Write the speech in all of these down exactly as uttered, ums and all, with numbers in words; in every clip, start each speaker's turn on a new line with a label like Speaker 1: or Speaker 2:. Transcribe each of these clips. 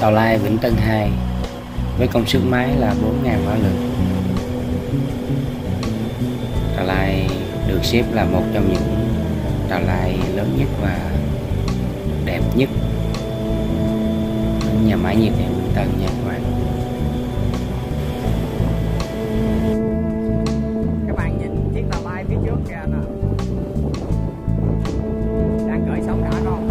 Speaker 1: Tàu Lai Vĩnh Tân hai với công suất máy là bốn nghìn mã lực. Tàu Lai được xếp là một trong những tàu Lai lớn nhất và đẹp nhất ở nhà máy nhiệt điện Vĩnh Tân nha các bạn.
Speaker 2: Các bạn nhìn chiếc tàu Lai phía trước kìa nè, đang cởi sóng đã không?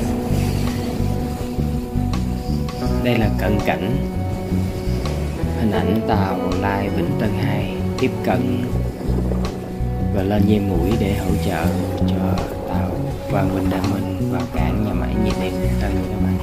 Speaker 1: Đây là cận cảnh hình ảnh tàu Lai Vĩnh Tân hai tiếp cận và lên dây mũi để hỗ trợ cho tàu Quang Vinh Đa Minh vào cảng nhà máy nhiệt điện Vĩnh Tân nha các bạn.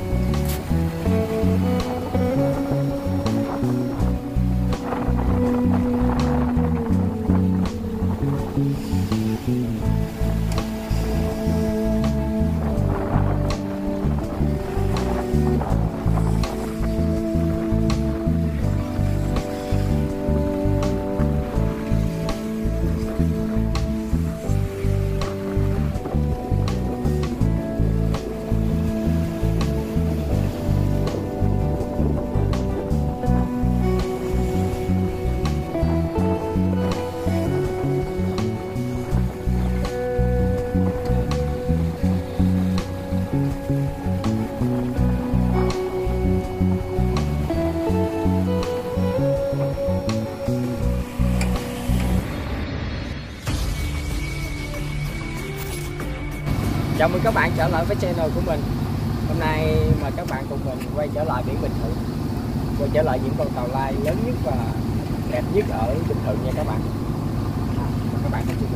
Speaker 2: Chào mừng các bạn trở lại với channel của mình. Hôm nay mời các bạn cùng mình quay trở lại biển Bình Thuận, quay trở lại những con tàu Lai lớn nhất và đẹp nhất ở Bình Thuận nha các bạn. À, mời các bạn cùng chúng mình.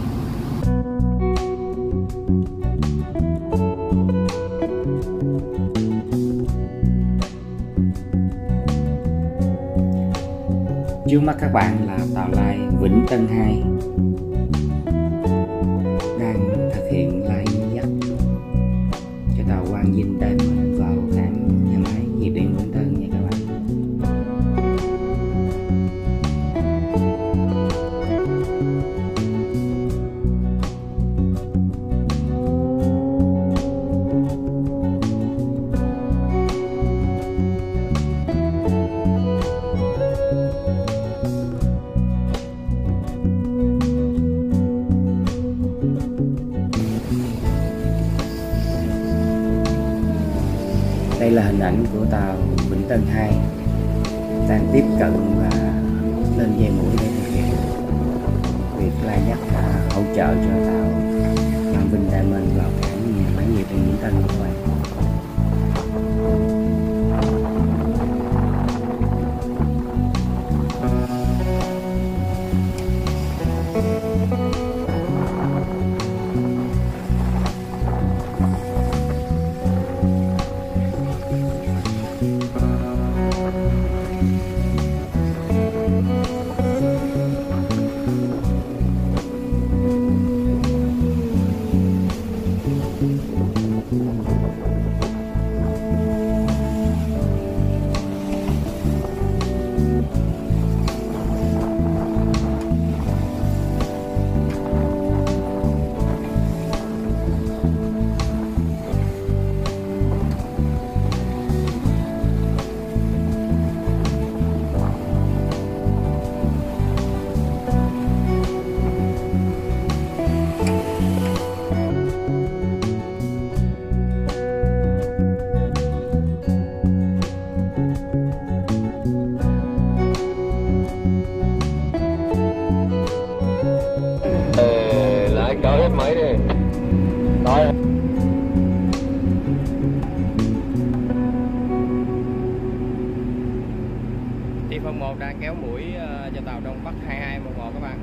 Speaker 1: Trước mắt các bạn là tàu Lai Vĩnh Tân hai đang thực hiện lai dắt cho tàu Quang Vinh Đa Minh vào cảng nhà máy nhiệt điện Vĩnh Tân nha các bạn. Đây là hình ảnh của tàu Vĩnh Tân hai đang tiếp cận và lên dây mũi để thực hiện việc lai dắt và hỗ trợ cho tàu Quang Vinh Đa Minh vào cảng nhà máy nhiệt điện Vĩnh Tân các bạn.
Speaker 3: Cỡ hết mấy đi. Rồi.
Speaker 2: T không một đang kéo mũi uh, cho tàu Đông Bắc hai hai một một các bạn.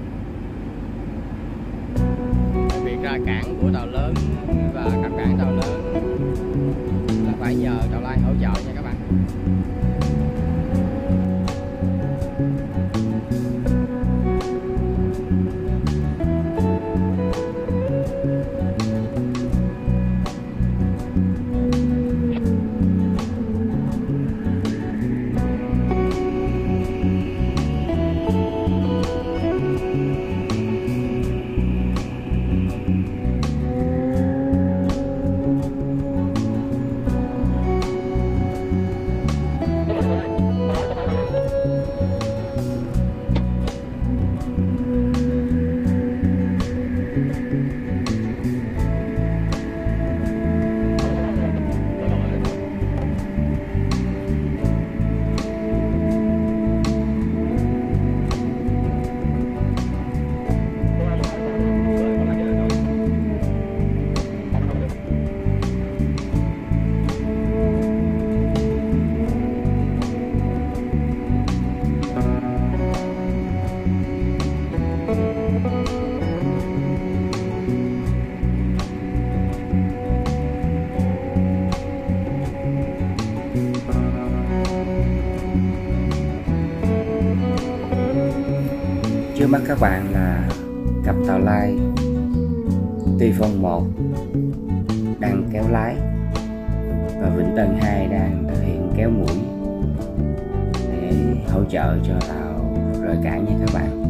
Speaker 2: Việc ra cảng của tàu lớn và cập cảng tàu lớn là phải nhờ tàu Lai hỗ trợ nha các bạn.
Speaker 1: Trước mắt các bạn là cặp tàu lai Typhoon một đang kéo lái và Vĩnh Tân hai đang thực hiện kéo mũi để hỗ trợ cho tàu rời cảng nha các bạn.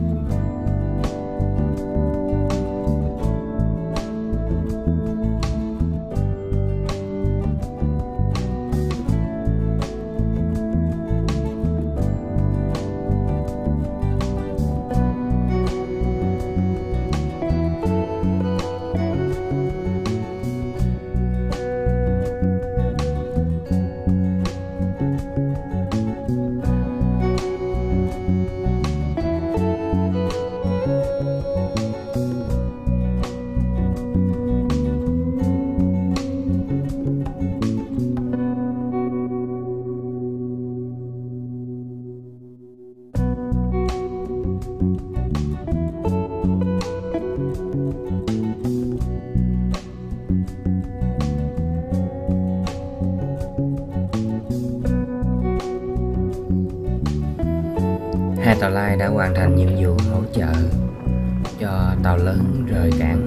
Speaker 1: Hai tàu lai đã hoàn thành nhiệm vụ hỗ trợ cho tàu lớn rời cảng.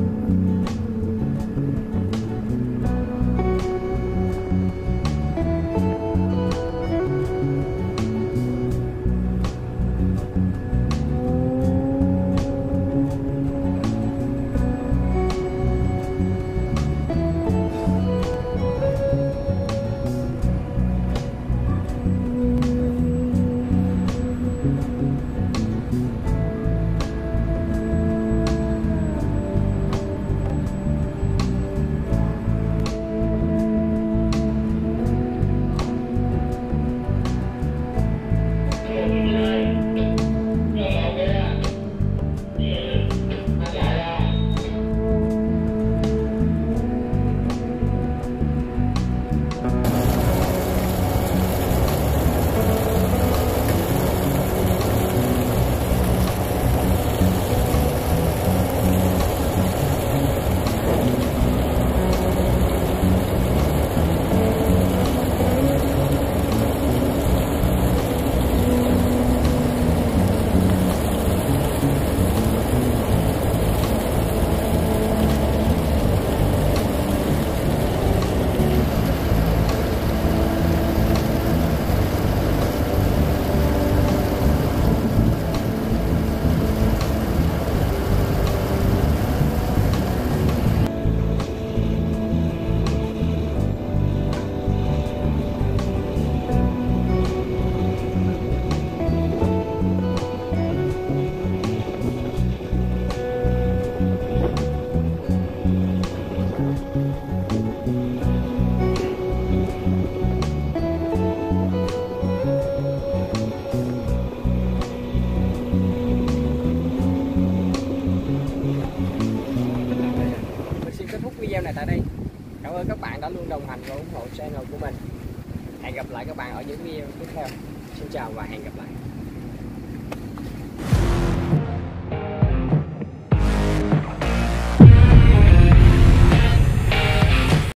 Speaker 2: Video này tại đây. Cảm ơn các bạn đã luôn đồng hành và ủng hộ channel của mình. Hẹn gặp lại các bạn ở những video tiếp theo. Xin chào và hẹn gặp lại.